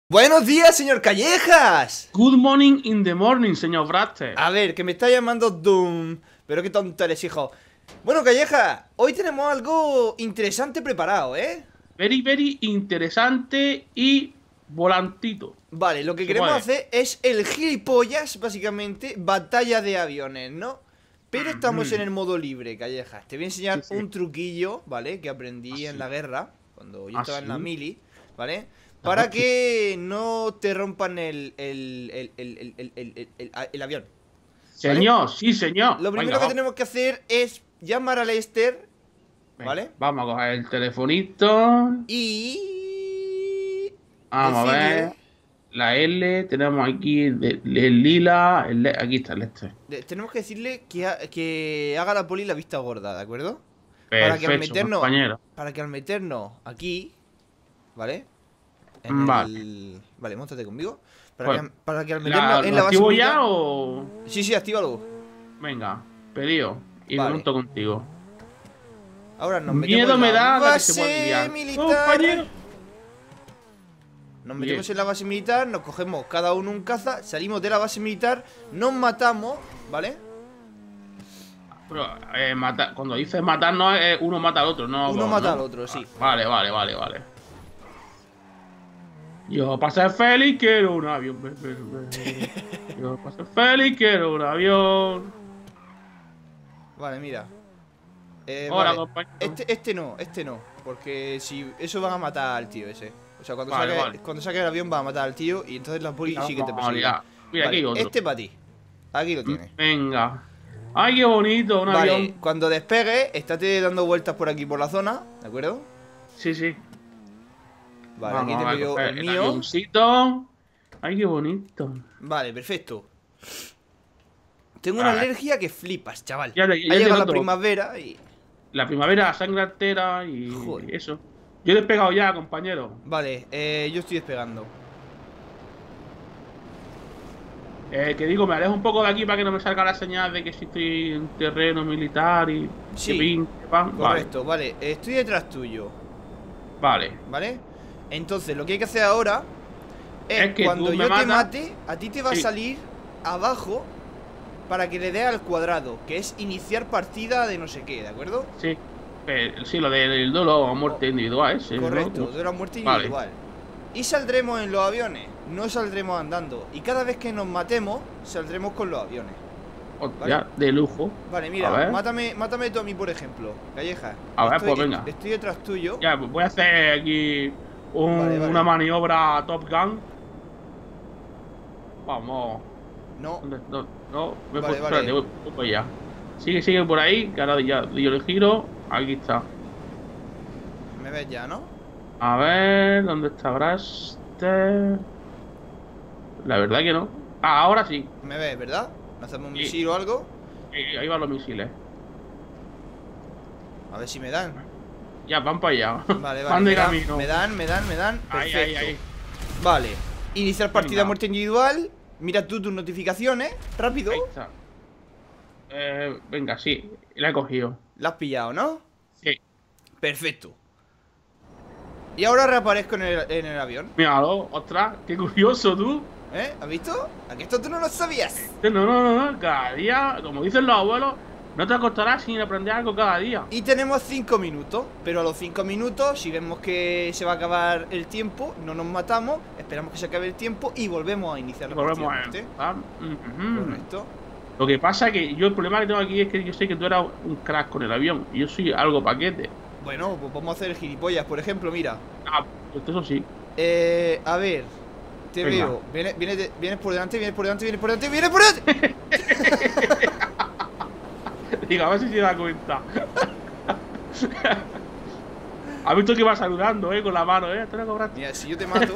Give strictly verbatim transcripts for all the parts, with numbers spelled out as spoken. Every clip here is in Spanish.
Buenos días, señor Callejas. Good morning in the morning, señor Braster. A ver, que me está llamando Doom. Pero qué tonto eres, hijo. Bueno, Callejas, hoy tenemos algo interesante preparado, ¿eh? Very, very interesante y volantito. Vale, lo que queremos hacer es el gilipollas, básicamente, batalla de aviones, ¿no? Pero estamos Mm. en el modo libre, Callejas. Te voy a enseñar Sí, sí. un truquillo, ¿vale? Que aprendí ¿Ah, sí? en la guerra, cuando yo ¿Ah, estaba en la sí? mili, ¿vale? Para Ajá. que no te rompan el, el, el, el, el, el, el, el- el avión. Señor, sí, señor. Lo primero Venga, que va. tenemos que hacer es llamar a Lester, Venga, ¿vale? Vamos a coger el telefonito. Y... Vamos a decirle- ver. La L, tenemos aquí el, el lila. El, le- aquí está el este. de- tenemos que decirle que, ha- que haga la poli la vista gorda, ¿de acuerdo? Para que al Perfecto, meternos, compañero. para que al meternos aquí, ¿vale? En Vale. el... Vale, móntate conmigo. Para, Pues, que, para que al meternos ¿La, en ¿Lo la base activo militar... ya o...? Sí, sí, actívalo. Venga, pedido. Y Vale. me monto contigo. Ahora nos metemos Miedo en me la da la que se base puede liar. militar. Compañero. Nos metemos Bien. en la base militar, nos cogemos cada uno un caza, salimos de la base militar, nos matamos, ¿vale? Pero, eh, mata- cuando dices matar, no es uno mata al otro, no. Uno dos, mata ¿no? al otro, sí. Vale, vale, vale, vale. Yo para ser feliz quiero un avión. ve, ve, ve. Yo para ser feliz quiero un avión. Vale, mira. Eh, Hola, vale. compañero. Este, este no, este no. Porque si eso van a matar al tío ese. O sea, cuando, Vale, saque, vale. cuando saque el avión va a matar al tío y entonces la poli sí que te Vamos a persigue. liar. Mira, aquí hay Vale, otro. este para ti. Aquí lo tienes. Venga. Ay, qué bonito, un Vale, avión. cuando despegue, estate dando vueltas por aquí por la zona, ¿de acuerdo? Sí, sí. Vale, Vamos aquí a tengo yo coger el el mío. avioncito. Ay, qué bonito. Vale, perfecto. Tengo una Vale. alergia que flipas, chaval. Ya te- ha ya te llegado la noto. primavera y... La primavera, sangre artera y Joder. eso. Yo he despegado ya, compañero. Vale, eh, yo estoy despegando. Eh, que digo, me alejo un poco de aquí para que no me salga la señal de que sí estoy en terreno militar y Sí, que pin, que pan. correcto, vale. Estoy detrás tuyo, Vale, ¿vale? Entonces, lo que hay que hacer ahora es, Es que cuando tú yo me te matas- mate, a ti te va Sí. a salir abajo para que le dé al cuadrado, que es iniciar partida de no sé qué, ¿de acuerdo? sí. Eh, sí, lo del dolor o muerte individual ese, ¿no? Correcto, de la muerte Vale. individual. Y saldremos en los aviones, no saldremos andando. Y cada vez que nos matemos, saldremos con los aviones. Hostia, de lujo. Vale, A mira, ver. mátame, mátame tú a mí, por ejemplo, Calleja. A ver, estoy, pues venga. Estoy detrás tuyo. Ya, pues voy a hacer aquí un- Vale, vale. una maniobra Top Gun. Vamos. No, ¿Dónde? No, no, me Vale, voy, vale. espérate, voy, voy para allá. Sigue, sigue por ahí, que ahora ya yo el giro. Aquí está. me ves ya, ¿no? A ver, ¿dónde está Braster? La verdad que no. Ah, ahora sí. Me ves, ¿verdad? ¿No hacemos un Sí. misil o algo? Eh, ahí van los misiles. A ver si me dan. Ya, van para allá. Vale, vale. Van me, de dan, camino. me dan, me dan, me dan. Ahí, Perfecto. ahí, ahí. Vale. Iniciar partida Venga. muerte individual. Mira tú tus notificaciones. Rápido. Ahí está. Eh, venga, sí. La he cogido. La has pillado, ¿no? Sí. Perfecto. Y ahora reaparezco en el, en el avión. Míralo, ostras, qué curioso tú. ¿Eh? ¿Has visto? Aquí esto tú no lo sabías. No, no, no, no. Cada día, como dicen los abuelos, no te acostarás sin aprender algo cada día. Y tenemos cinco minutos. Pero a los cinco minutos, si vemos que se va a acabar el tiempo, no nos matamos, esperamos que se acabe el tiempo y volvemos a iniciar la Volvemos a partida. empezar. Ujú. Correcto. Lo que pasa es que yo el problema que tengo aquí es que yo sé que tú eras un crack con el avión y yo soy algo paquete. Bueno, pues vamos a hacer el gilipollas, por ejemplo, mira. Ah, pues eso sí. Eh, a ver. Te Venga. veo. Vienes, vienes, de- vienes por delante, vienes por delante, vienes por delante, vienes por delante. Diga, a ver si se da cuenta. ¿Has visto que va saludando, eh? Con la mano, eh? Te lo cobraste. Mira, si yo te mato.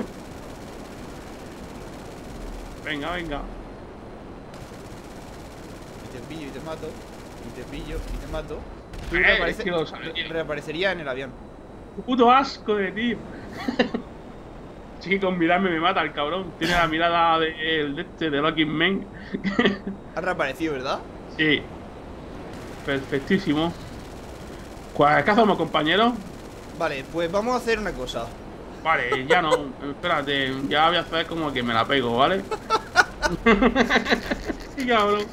Venga, venga. Y te pillo y te mato. Y te pillo y te mato. Tú Eh, reaparece- es que lo sabía. re- reaparecería en el avión. Puto asco de tío. Sí que con mirarme me mata el cabrón. Tiene la mirada de, de este, de Lucky Man. Ha reaparecido, ¿verdad? Sí. Perfectísimo. Pues, ¿qué hacemos, compañeros? Vale, pues vamos a hacer una cosa. Vale, ya no. Espérate, ya voy a hacer como que me la pego, ¿vale? Sí, cabrón.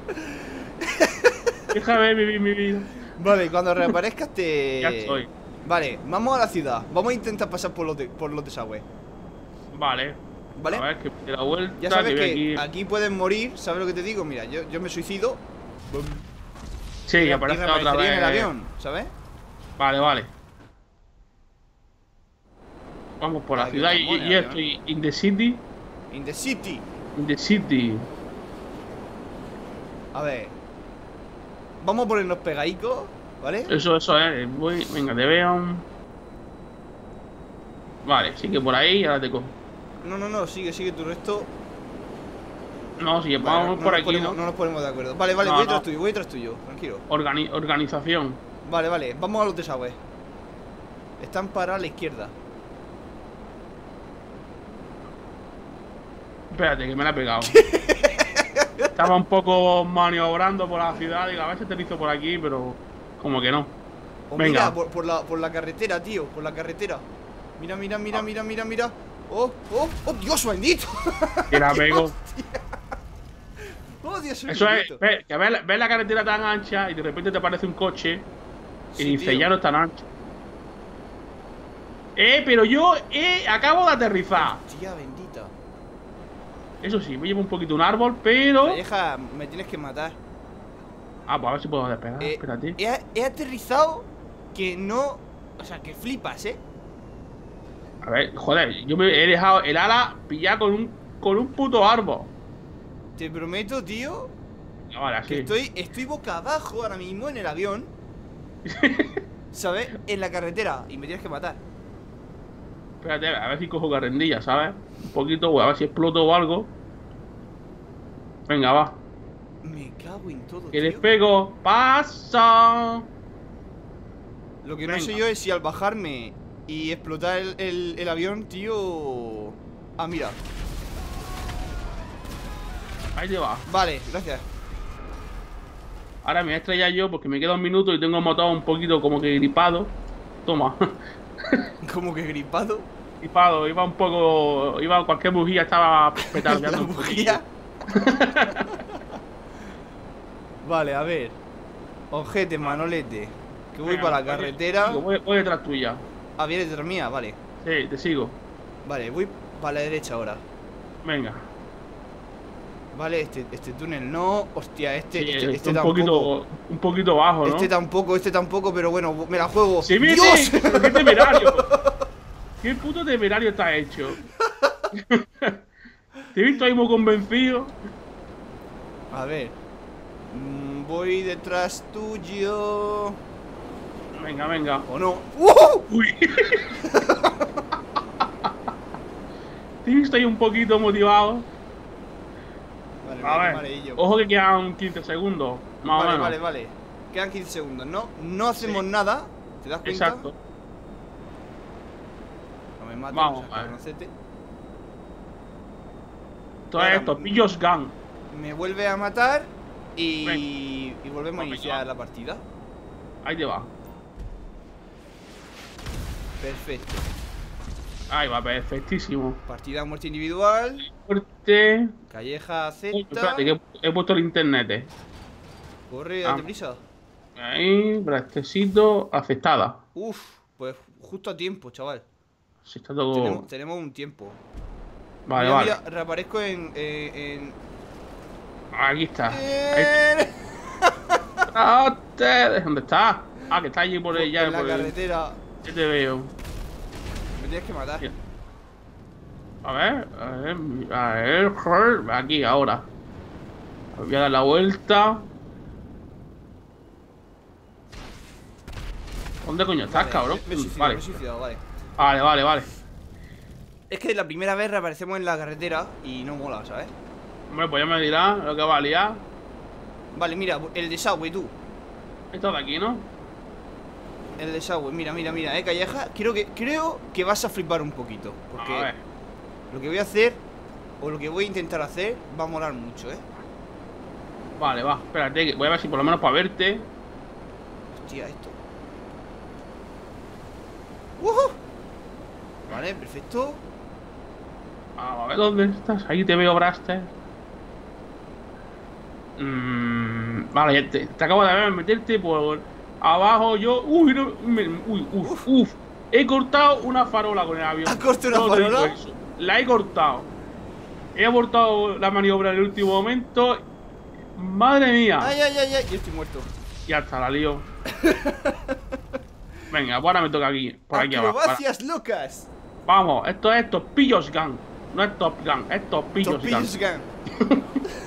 Déjame vivir mi vida. Vale, cuando reaparezcas te... Ya estoy. Vale, vamos a la ciudad. Vamos a intentar pasar por los, de, por los desagües. Vale. ¿Vale? A ver, que de la vuelta. Ya sabes que, aquí... aquí puedes morir. ¿Sabes lo que te digo? Mira, yo, yo me suicido. Bum. Sí, y aparece otra reaparecería vez. en el avión, ¿sabes? Vale, vale. Vamos por la Ay, ciudad qué y, mono, y estoy in the city. In the city. In the city. A ver. Vamos a ponernos pegaicos, ¿vale? Eso, eso es. Voy, venga, te veo. Vale, sigue por ahí y ahora te cojo. No, no, no, sigue, sigue tu resto. No, si Vale, vamos no por nos aquí, ponemos, ¿no? no nos ponemos de acuerdo. Vale, vale, No, voy no. tras tuyo, voy tras tuyo, tranquilo. Organi organización. Vale, vale, vamos a los desagües. Están para la izquierda. Espérate, que me la he pegado. Estaba un poco maniobrando por la ciudad. Digo, a ver si aterrizo por aquí, pero como que no. O Venga. mira, por, por, la, por la carretera, tío, por la carretera. Mira, mira, mira, Ah. mira, mira, mira. Oh, oh, oh, Dios bendito. Que la pego. Oh, Dios Eso es, bendito. ves, que ves, la- ves la carretera tan ancha y de repente te aparece un coche y Sí, dice, tío. ya no es tan ancha. Eh, pero yo eh, acabo de aterrizar. Tía bendita. Eso sí, me llevo un poquito un árbol, pero... Calleja, me tienes que matar. Ah, pues a ver si puedo despegar, Eh, espérate. he, he aterrizado que no... O sea, que flipas, ¿eh? A ver, joder, yo me he dejado el ala pillar con un, con un puto árbol. Te prometo, tío, Ah, vale, que así. estoy, estoy boca abajo ahora mismo en el avión. ¿Sabes? En la carretera. Y me tienes que matar. Espérate, a ver si cojo carrendilla, ¿sabes? Un poquito, o a ver si exploto o algo. Venga, va. Me cago en todo, Que tío. despego. ¡Paso! Lo que no Venga. sé yo es si al bajarme y explotar el, el- el avión, tío... Ah, mira. Ahí te va. Vale, gracias. Ahora me voy a estrellar yo porque me queda un minuto y tengo el motor un poquito como que gripado. Toma. Como que gripado. Gripado, iba un poco... Iba cualquier bujía, estaba La petardeando un bujía. poquillo. Vale, a ver. Ojete, manolete. Que voy Venga, para la voy- carretera. sigo, Voy, voy detrás tuya. Ah, vienes detrás mía, vale. Sí, te sigo. Vale, voy para la derecha ahora. Venga. Vale, este, este túnel no. Hostia, este, Sí, este, está este un tampoco. poquito, un poquito bajo, ¿no? Este tampoco, este tampoco, pero bueno, me la juego. ¡Sí, mire! ¡Dios! ¡Qué temerario! ¡Qué puto temerario está hecho! Te he visto ahí muy convencido. A ver. Mm, voy detrás tuyo. Venga, venga. ¿O no? ¡Uh! Uy. Te he visto ahí un poquito motivado. Vale, A ver, amarillo. ojo que quedan quince segundos. Más o Vale, menos. vale, vale. Quedan quince segundos, ¿no? No hacemos Sí. nada. ¿Te das cuenta? Exacto. No me mates, Vamos, o sea, vale. cabroncete. Todo Ahora, esto, mm, pillos gun. Me vuelve a matar y, Venga. y volvemos a Venga, iniciar va. la partida. Ahí te va. Perfecto. Ahí va, perfectísimo. Partida a muerte individual. Fuerte. Calleja Uy, Z. espérate, que he puesto el internet. eh. Corre, Ah. date prisa. Ahí, brastecito, aceptada. Uf, pues justo a tiempo, chaval. Si está todo. Tenemos, tenemos un tiempo. Vale, Mira, vale. mira, reaparezco en. en, Aquí está. en... Ahí está. ¡Ah, ustedes! ¿Dónde está? Ah, que está allí por ella. en la por el... carretera. Yo te veo. Me tienes que matar. Bien. A ver, a ver, a ver, joder, aquí, ahora. Voy a dar la vuelta. ¿Dónde coño estás, Vale, cabrón? Me, me he suicidado, Vale, me he suicidado, vale. vale, vale, vale. Es que la primera vez reaparecemos en la carretera y no mola, ¿sabes? Hombre, pues ya me dirás lo que va a liar. Vale, mira, el desagüe, tú. Esto de aquí, ¿no? El desagüe, mira, mira, mira, eh, Calleja. Creo que, creo que vas a flipar un poquito. Porque A ver. lo que voy a hacer, o lo que voy a intentar hacer, va a molar mucho, eh. Vale, va, espérate, que voy a ver si por lo menos para verte. Hostia, esto. ¡Ujú! Vale, perfecto. Vamos a ver dónde estás. Ahí te veo, Braster. Mm, vale, ya te, te acabo de ver meterte por abajo. Yo. Uy, no, me- uy, uf, Uf. uf. He cortado una farola con el avión. ¿Has cortado una Solo te digo farola? eso. La he cortado. He abortado la maniobra en el último momento. Madre mía. Ay, ay, ay, ay. Yo estoy muerto. Ya está, la lío. Venga, ahora me toca aquí. Por aquí abajo. Ahora. Acrobacias locas. Vamos, esto es Top Pillos Gun. No es Top Gun, es Top Pillos Gun. Topillos Gun.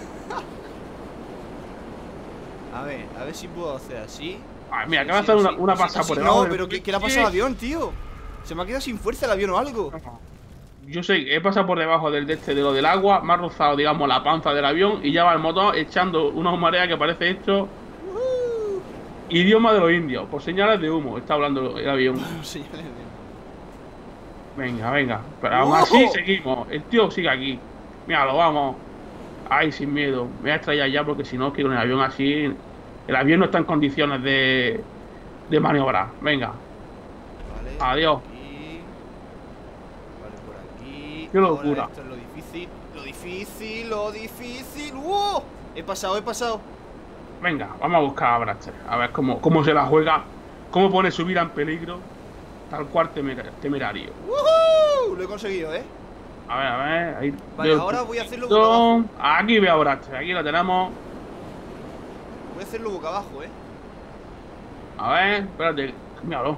A ver, a ver si puedo hacer así. Ay, mira, Sí, que va a sí, hacer una, sí, una sí, pasada sí, por sí. debajo. No, del- pero ¿qué, ¿qué le ha pasado al avión, tío? Se me ha quedado sin fuerza el avión o algo. Yo sé, he pasado por debajo del de este de lo del agua, me ha rozado, digamos, la panza del avión y ya va el motor echando una humareda que parece esto. Uh, Idioma de los indios, por señales de humo, está hablando el avión. señores de- Venga, venga. Pero aún así ¡Oh! seguimos. El tío sigue aquí. Míralo, vamos. Ay, sin miedo. Me voy a estrellar ya porque si no, es que con el avión así. El avión no está en condiciones de, de maniobrar. Venga. Vale. Adiós. Aquí. Vale, por aquí. Qué Ahora locura. esto es lo difícil. Lo difícil, lo difícil. ¡Wow! He pasado, he pasado. Venga, vamos a buscar a Braster. A ver cómo, cómo se la juega. Cómo pone su vida en peligro. Tal cual temer- temerario. ¡Woohoo! Lo he conseguido, ¿eh? A ver, a ver. Ahí Vale, veo el ahora voy a hacerlo boca abajo. puntito. Aquí veo a Braster. Aquí lo tenemos. Voy a hacerlo boca abajo, ¿eh? A ver, espérate. Míralo.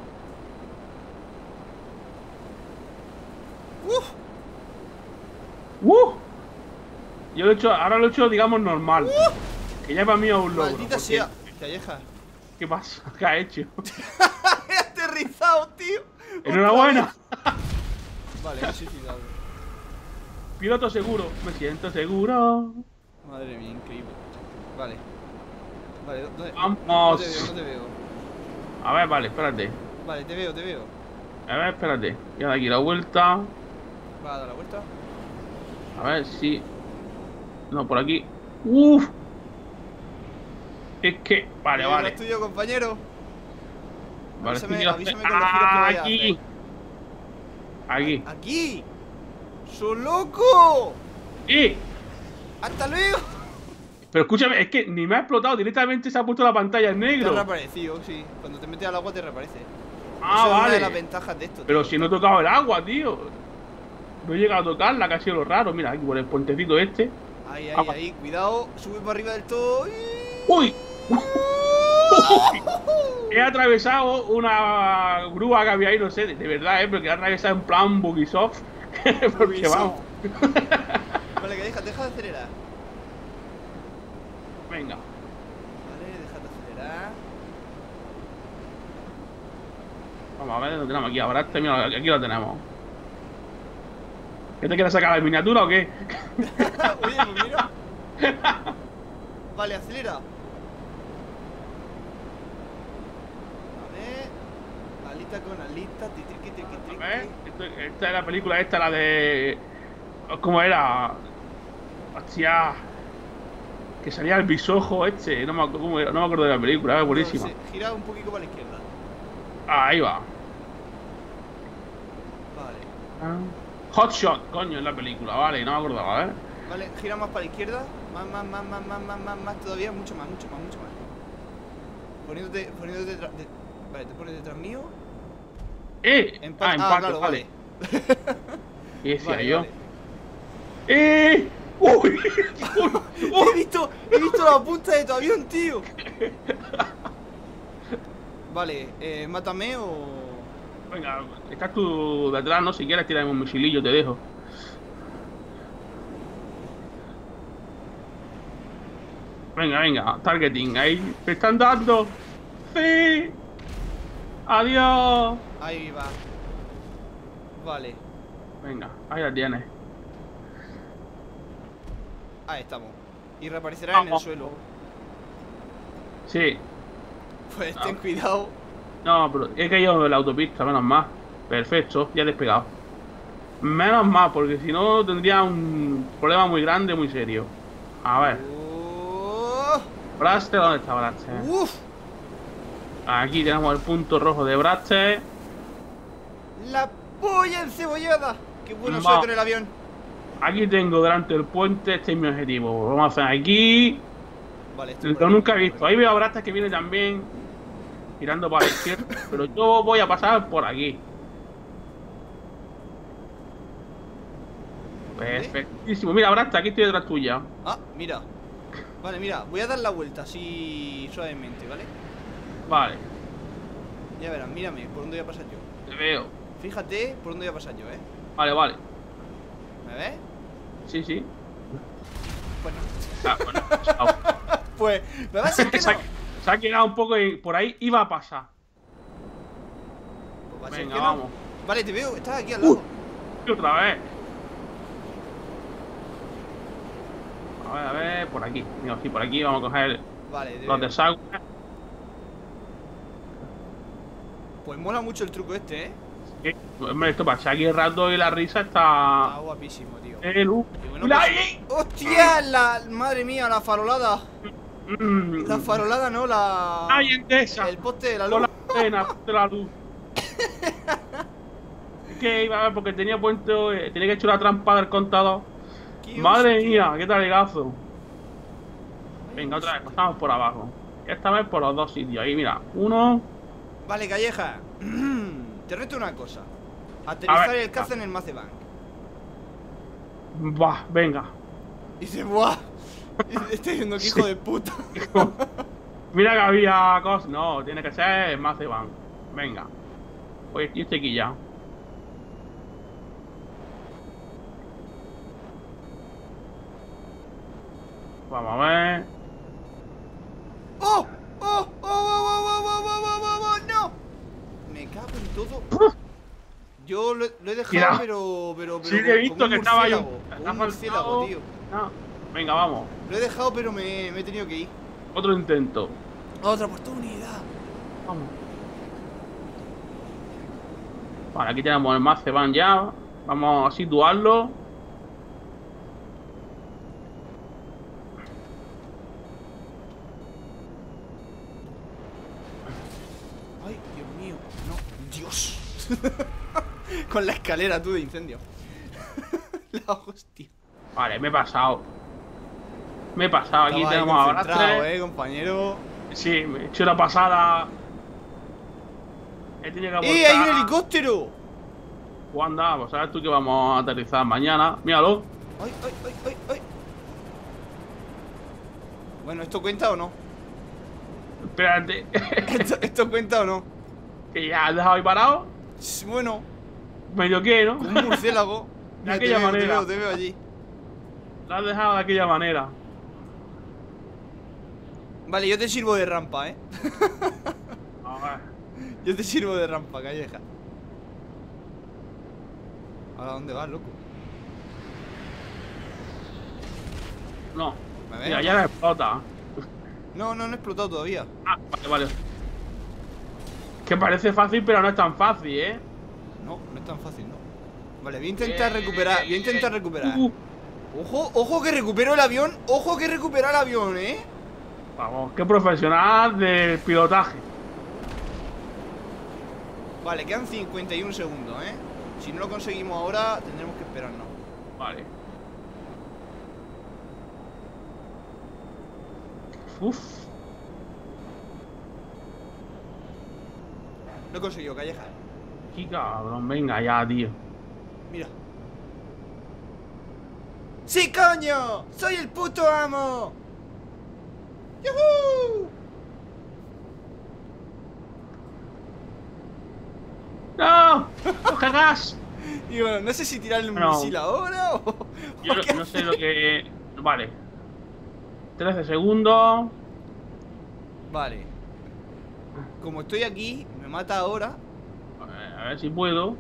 ¡Uf! ¡Uh! Yo lo he hecho, ahora lo he hecho, digamos, normal. Que ya para mí es un logro. Maldita porque- sea. Calleja. ¿Qué pasa? ¿Qué ha hecho? He aterrizado, tío. ¡Enhorabuena! Otra vez. Vale, me he suicidado. Piloto seguro. Me siento seguro. Madre mía, increíble. Vale. Vale, ¿dónde? Vamos. No te veo, no te veo. A ver, vale, espérate. Vale, te veo, te veo. A ver, espérate. Ya de aquí la vuelta. Va a dar la vuelta. A ver si. No, por aquí. ¡Uf! Es que. Vale, Eh, vale. Es tuyo, compañero. Vale, es que avísame- quiero avísame hacer- con los giros que vaya a Aquí. Aquí. ¡Aquí! ¡Soy loco! ¡Eh! ¡Hasta luego! Pero escúchame, es que ni me ha explotado. Directamente se ha puesto la pantalla en Te ha negro. reaparecido, sí. Cuando te metes al agua te reaparece. Ah, Esa es una de las vale. ventajas de esto. Pero tío. si no he tocado el agua, tío. No he llegado a tocarla, que ha sido lo raro. Mira, aquí por el puentecito este. Ahí, ahí, Agua. ahí. Cuidado. Sube para arriba del todo. ¡Uy! He atravesado una grúa que había ahí, no sé, de, de verdad, ¿eh? Porque he atravesado en plan Bugisoft. Porque Bugisoft. vamos. Vale, que deja, deja de acelerar. Venga. Vale, deja de acelerar. Vamos a ver, lo tenemos aquí ahora. Mira, aquí lo tenemos. ¿Qué te quieres sacar la miniatura o qué? Oye, pues mira. Vale, acelera. A ver. Alita con alita. Ti, triqui, triqui, triqui. A ver, esto- esta es la película esta, la de... ¿Cómo era? Hostia. Que salía el bisojo este, no me, acu- cómo era, no me acuerdo de la película, es buenísima. No sé, gira un poquito para la izquierda. Ah, ahí va. Vale. Ah. Hot Shot, coño, es la película, vale, no me acordaba, ¿eh? Vale, gira más para la izquierda. Más, más, más, más, más, más, más, más todavía. Mucho más, mucho más, mucho más. Poniéndote, poniéndote detrás. De... Vale, te pones detrás mío. ¡Eh! Empate. Ah, Ah, empate, claro, vale. vale. ¿Qué decía Vale, yo? vale. ¡Eh! ¡Uy! ¡Uy! ¡Uy! He visto, he visto la punta de tu avión, tío. Vale, eh, mátame o. Venga, estás tú detrás, ¿no? Si quieres tirarme un misilillo, te dejo. Venga, venga, targeting, ahí. ¿Te están dando? ¡Sí! ¡Adiós! Ahí va. Vale, Venga, ahí la tienes. ahí estamos. Y reaparecerá en el Vamos. suelo. Sí. Pues Ah. ten cuidado. No, pero he caído en la autopista, menos mal. Perfecto, ya he despegado. Menos mal, porque si no tendría un problema muy grande, muy serio. A ver, Oh, Braster, ¿dónde está Braster? uf, Aquí tenemos el punto rojo de Braster. la ¡Voy encebollada! ¡Qué bueno Va. soy con el avión! Aquí tengo delante del puente, este es mi objetivo. Vamos a hacer aquí. Vale, estoy por Lo aquí, nunca he por visto. aquí. Ahí veo a Brasta que viene también tirando para la izquierda. Pero yo voy a pasar por aquí. Perfectísimo. Mira, Brasta, aquí estoy detrás tuya. Ah, mira. Vale, mira, voy a dar la vuelta así suavemente, ¿vale? Vale, Ya verás, mírame, por dónde voy a pasar yo. te veo. Fíjate por dónde voy a pasar yo, ¿eh? Vale, vale. ¿Me ves? Sí, sí. Pues no. Ah, bueno, ah, Pues, me va a ser que se, no. ha, se ha quedado un poco y por ahí iba a pasar. Pues va a ser Venga, que no. vamos. Vale, te veo, estás aquí al lado. Y otra vez. A ver, a ver, por aquí. Mira, sí, por aquí vamos a coger Vale, te los veo. desagües. Pues mola mucho el truco este, ¿eh? Sí, hombre, esto para echar aquí el rato y la risa Está está. guapísimo, tío. El uh. Y bueno, ¡Mira pues- ahí! ¡Hostia! La... Madre mía, la farolada. Mm. La farolada, no, la... ¡Ay, Endesa! El poste de la Con luz. la pena de la luz. Es que iba a ver porque tenía puesto. eh, Tenía que echar una trampa del contador. ¡Qué Madre hostia! mía, qué talegazo. Venga, otra vez, pasamos por abajo. Esta vez por los dos sitios. Ahí, mira, uno. Vale, Calleja. Te reto una cosa. Aterrizar ver, el caza en el Macebank. Va, venga. Y dice, ¡buah! Estoy viendo que hijo de puta. Mira que había cosas. No, tiene que ser más de van. Venga. Oye, y este aquí ya. Vamos a ver. ¡Oh! ¡Oh! ¡Oh! ¡Oh! ¡Oh! ¡Oh! ¡Oh! ¡Oh! ¡Oh! ¡Oh! ¡No! Me cago en todo. Yo lo, lo he dejado, Mira. pero, pero, pero. Sí, como- he visto como un que estaba yo. murciélago, Te como ha un murciélago, faltado- tío. No. Venga, vamos. Lo he dejado, pero me, me he tenido que ir. Otro intento. Otra oportunidad. Vamos. Vale, aquí tenemos el Maceban ya. Vamos a situarlo. Ay, Dios mío. No, Dios. Con la escalera tú de incendio. La hostia. Vale, me he pasado. Me he pasado. Aquí Estaba ahí tenemos ahora concentrado, tres. eh, compañero. Sí, me he hecho la pasada. He tenido que ¡Eh, hay un abortar. helicóptero! Wanda, pues sabes tú que vamos a aterrizar mañana. Míralo. ¡Ay, ay, ay, ay, ay! Bueno, ¿esto cuenta o no? Espérate. ¿Esto, esto cuenta o no? Que ya has dejado ahí parado. S- Bueno, Medio que, ¿no? un murciélago. De Mira, te aquella veo, te manera. veo, te veo allí. Lo has dejado de aquella manera. Vale, yo te sirvo de rampa, eh. A ver. Yo te sirvo de rampa, Calleja. ¿Ahora dónde vas, loco? No. ¿Me ves? Mira, ya la explota. No, no, no he explotado todavía. Ah, vale, vale. Que parece fácil, pero no es tan fácil, ¿eh? No, no es tan fácil, ¿no? Vale, voy a intentar Eh, recuperar. Voy a intentar recuperar. Uh, Ojo, ojo que recupero el avión. Ojo que recupero el avión, eh. Vamos, qué profesional del pilotaje. Vale, quedan cincuenta y un segundos, eh. Si no lo conseguimos ahora, tendremos que esperarnos. Vale. Uf. Lo he conseguido, Calleja. Qué cabrón, venga ya, tío. Mira. ¡Sí, coño! ¡Soy el puto amo! ¡Yuhu! ¡No! ¡Coge gas! Y bueno, no sé si tirarle un No. misil ahora o... Yo o no, qué no sé hacer. lo que... Vale. trece segundos. Vale. Como estoy aquí, me mata ahora. A ver, a ver si puedo.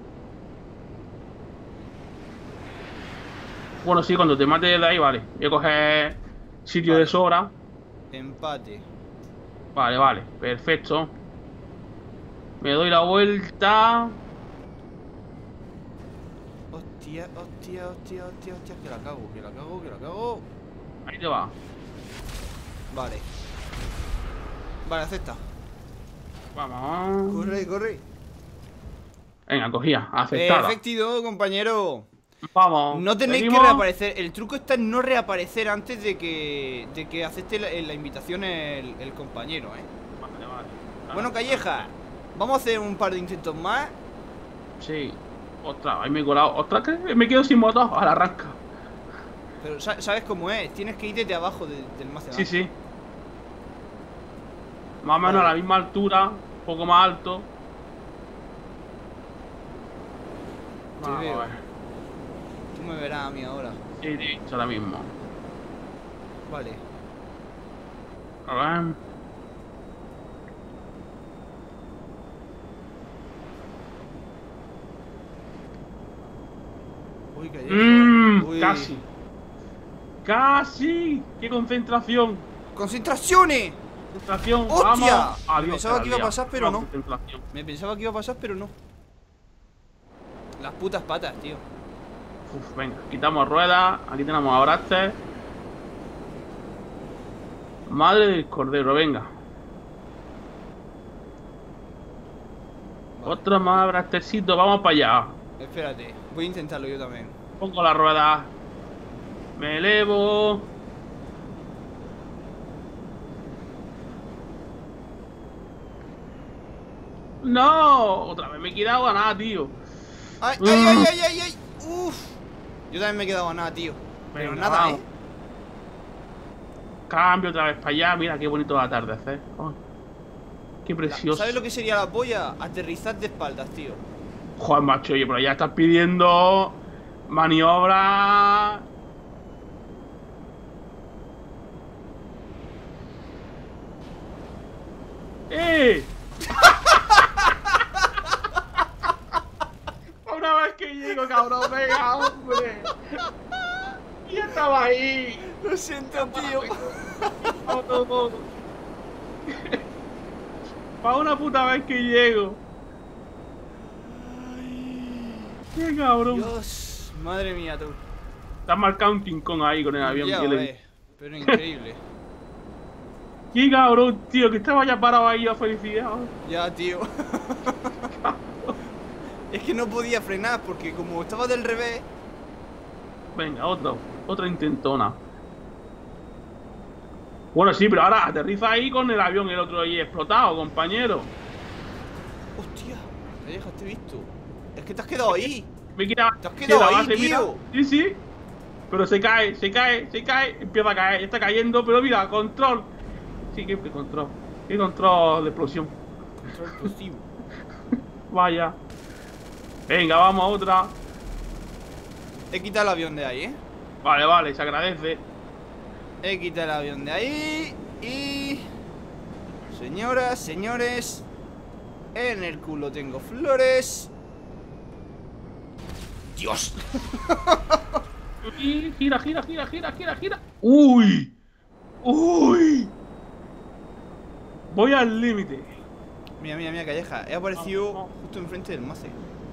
Bueno, sí, cuando te mate de ahí, vale. Voy a coger sitio Vale. de sobra. Empate. Vale, vale, perfecto. Me doy la vuelta. Hostia, hostia, hostia, hostia, hostia. Que la cago, que la cago, que la cago. Ahí te va. Vale. Vale, acepta. Vamos. Corre, corre. Venga, cogía, aceptada. Efectivo, compañero. Vamos. No tenéis ¿seguimos? que reaparecer. El truco está en no reaparecer antes de que de que acepte la, la invitación el, el compañero, ¿eh? Vale, vale. Bueno, Calleja, vamos a hacer un par de intentos más. Sí. Ostras, ahí me he colado. Ostras, que me quedo sin motor. Ahora arranca. Pero sa- sabes cómo es, tienes que ir desde abajo de- del más Sí, sí. Más o menos Vale. a la misma altura. Un poco más alto. Te Vamos veo. a ver. Tú me verás a mí ahora. Sí, sí, ahora mismo. Vale. A ver. Uy, Calleja. Mmm, Uy. casi. Casi. ¡Qué concentración! ¡Concentraciones! Concentración. ¡Hostia! Vamos. Me Adiós, pensaba que iba a día. pasar, pero Una no. concentración. Me pensaba que iba a pasar, pero no. Las putas patas, tío. Uf, venga, quitamos ruedas. Aquí tenemos a Braster. Madre del cordero, venga. Vale. Otro más Brastercito, vamos para allá. Espérate, voy a intentarlo yo también. Pongo la rueda. Me elevo. No, otra vez me he quedado a nada, tío. ¡Ay, Mm. ay, ay, ay, ay, ay! ¡Uf! Yo también me he quedado a nada, tío. Pero Venga, nada, vamos. ¿eh? Cambio otra vez para allá. Mira qué bonito atardecer. Ay, qué La- precioso. ¿Sabes lo que sería la polla? Aterrizar de espaldas, tío. Joder, macho, oye, pero ya estás pidiendo maniobra. ¡Eh! Una vez que llego, cabrón, venga, hombre. Ya estaba ahí. Lo siento, tío. Para una puta vez que llego. Qué cabrón. Dios, madre mía, tú. Te has marcado un King Kong ahí con el avión. Ya que le- ves, pero increíble. Qué cabrón, tío, que estaba ya parado ahí a felicidad. Ya, tío. Es que no podía frenar porque como estaba del revés. Venga, otro, otra intentona. Bueno, sí, pero ahora aterriza ahí con el avión el otro ahí explotado, compañero. Hostia, me dejaste visto. Es que te has quedado ahí. Me queda, Te has sí, quedado la ahí, base, mira. tío. Sí, sí. Pero se cae, se cae, se cae, empieza a caer, ya está cayendo, pero mira, control. Sí, qué, qué control. Qué control de explosión. Control explosivo. Vaya. Venga, vamos a otra. He quitado el avión de ahí, ¿eh? Vale, vale, se agradece. He quitado el avión de ahí. Y... Señoras, señores, en el culo tengo flores. ¡Dios! Y gira, gira, gira, gira, gira, gira. ¡Uy! ¡Uy! Voy al límite. Mira, mira, mira, Calleja. He aparecido Vamos, vamos. justo enfrente del mace.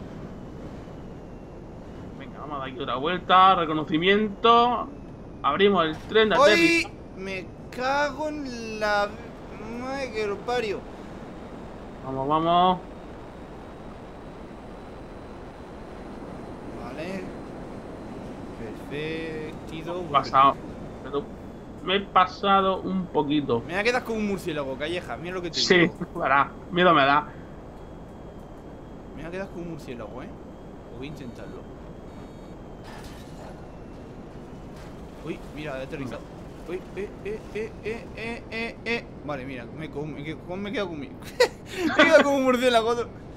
Venga, vamos a dar aquí otra vuelta. Reconocimiento. Abrimos el tren de ¡Ay! aterrizaje. Me cago en la... Madre que lo parió. Vamos, vamos. Vale. Perfecto. He pasado. Pero me he pasado un poquito. Me voy a quedar con un murciélago, Calleja. Mira lo que te Sí, digo. verá. Miedo me da. Me voy a quedar con un murciélago, ¿eh? O voy a intentarlo. Uy, mira, he aterrizado. Uy, eh, eh, eh, eh, eh, eh, eh. Vale, mira, me, co- me, quedo- me he quedado conmigo. Me he quedado como un murciélago.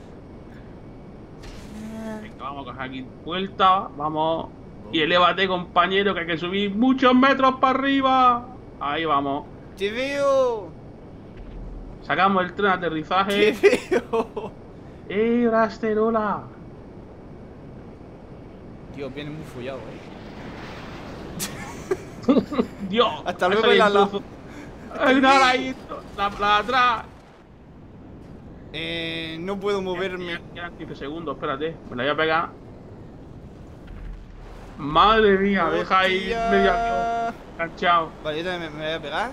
Venga, vamos a coger aquí vuelta. Vamos. Y elévate, compañero, que hay que subir muchos metros para arriba. Ahí vamos. ¡Te veo! Sacamos el tren de ¡Te aterrizaje. veo! ¡Eh, Brasterola! Tío, viene muy follado, eh. Dios. Hasta ha luego, salido Lala. un trozo. Ay, nada, ahí, la, la de atrás. Eh, no puedo moverme. Quedan quince segundos, espérate. Me la voy a pegar. Madre mía, deja ahí Hostia. medio avión enganchado. Vale, yo también me, me voy a pegar.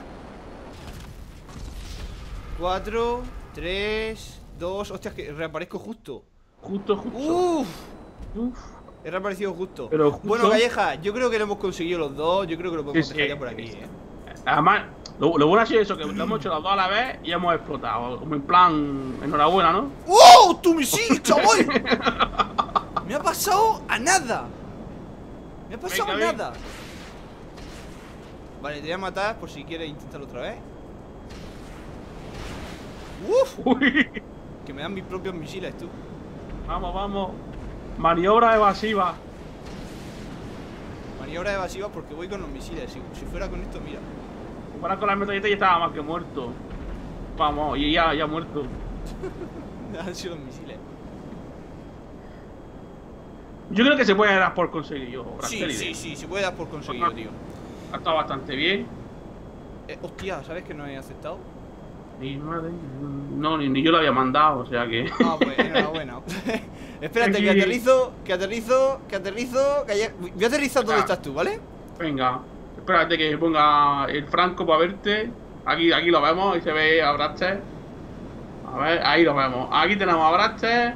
Cuatro, tres, dos. Hostia, que reaparezco justo. Justo, justo. Uff. Uf. He reaparecido justo. Pero justo. Bueno, Calleja, yo creo que lo hemos conseguido los dos. Yo creo que lo podemos Sí, dejar sí, ya por aquí, sí. eh. Además, lo, lo bueno ha sido eso, que lo hemos hecho las dos a la vez y hemos explotado. Como en plan, enhorabuena, ¿no? ¡Oh! ¡Tu misil, chaval! Me ha pasado a nada. Me ha pasado Venga, a nada. Vale, te voy a matar por si quieres intentarlo otra vez. ¡Uf! Uy. Que me dan mis propios misiles, tú. Vamos, vamos. Maniobra evasiva. Maniobra evasiva porque voy con los misiles. Si, si fuera con esto, mira. Para con la metralleta ya estaba más que muerto. Vamos, y ya, ya muerto. Han sido los misiles. Yo creo que se puede dar por conseguido. Sí, sí, sí, se puede dar por conseguido, Ajá. tío. Ha estado bastante bien. Eh, hostia, ¿sabes que no he aceptado? Ni madre. No, ni, ni yo lo había mandado, o sea que. Ah, pues enhorabuena. Espérate, Aquí. que aterrizo, que aterrizo, que aterrizo. Que haya... Voy a aterrizar donde Ah. estás tú, ¿vale? Venga, espérate que ponga el Franco para verte. Aquí, aquí lo vemos y se ve a Braster. A ver, ahí lo vemos. Aquí tenemos a Braster.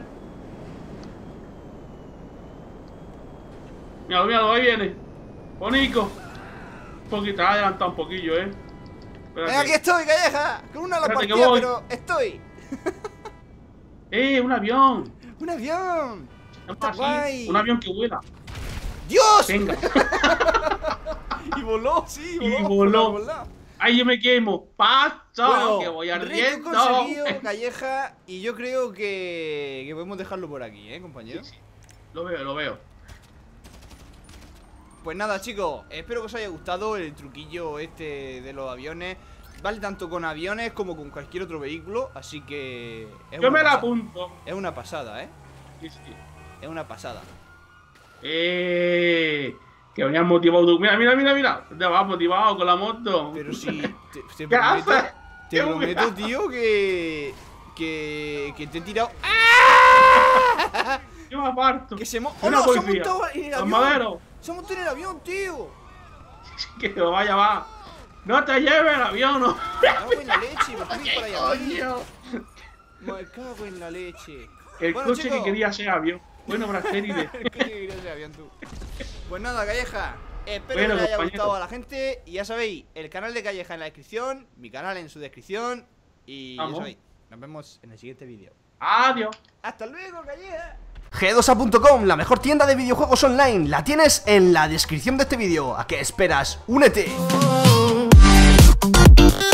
Míralo, míralo, ahí viene. Bonico. Un poquito, ha adelantado un poquillo, eh. Espérate. Eh, aquí estoy, Calleja. Con una la Espérate que partida, voy. pero estoy. ¡Eh, un avión! Un avión. Está Así, guay. un avión que vuela. ¡Dios! Venga. Y voló, sí, Y voló. voló. por la- por la- Ahí yo me quemo. ¡Paso! Bueno, que voy reto ardiendo. conseguido, Calleja. Y yo creo que, que podemos dejarlo por aquí, ¿eh, compañero? Sí, sí. Lo veo, lo veo. Pues nada, chicos, espero que os haya gustado el truquillo este de los aviones. Vale tanto con aviones como con cualquier otro vehículo, así que... es Yo una me la pasada. apunto. Es una pasada, ¿eh? Sí, sí. Es una pasada. Eh, que venías motivado tú. Mira, mira, mira, mira. Te vas motivado con la moto. Pero si... Te, te ¿Qué prometo, haces? te ¿Qué prometo, hueá? tío, que... Que... Que te he tirado... Yo me aparto. Que se mo... ¡Oh, Una no! ¡Se ha policía. montado en el Los avión! maderos. ¡Se ha montado en el avión, tío! Que te vaya, va. No te lleves el avión, no. Me cago en la leche, ¿por qué me para allá? Coño. Me cago en la leche. El Bueno, coche chicos. que quería ser avión. Bueno, Brasteride. El coche que quería ser avión, tú. Pues nada, Calleja, espero Bueno, que les haya compañero. gustado a la gente. Y ya sabéis, el canal de Calleja en la descripción, mi canal en su descripción. Y ya Vamos. sabéis, nos vemos en el siguiente vídeo. Adiós. ¡Hasta luego, Calleja! G dos A punto com, la mejor tienda de videojuegos online, la tienes en la descripción de este vídeo. ¿A qué esperas? ¡Únete!